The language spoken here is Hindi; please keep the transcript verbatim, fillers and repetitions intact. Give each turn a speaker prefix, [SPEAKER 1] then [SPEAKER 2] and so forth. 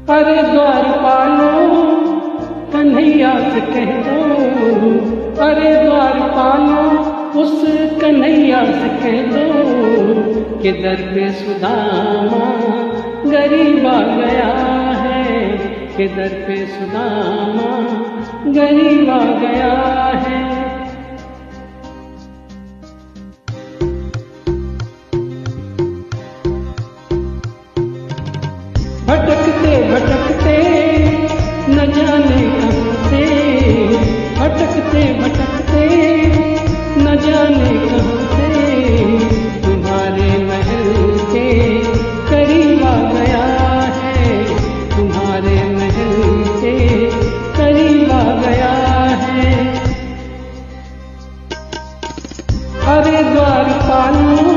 [SPEAKER 1] अरे द्वारपालो कन्हैया से कह दो, अरे द्वारपालो उस कन्हैया से कह दो कि दर पे सुदामा गरीब आ गया है, कि दर पे सुदामा गरीब आ गया है। भटकते भटकते न जाने कहाँ से, भटकते भटकते न जाने कहाँ से तुम्हारे महल के करीब आ गया है, तुम्हारे महल के करीब आ गया है। अरे द्वारपालो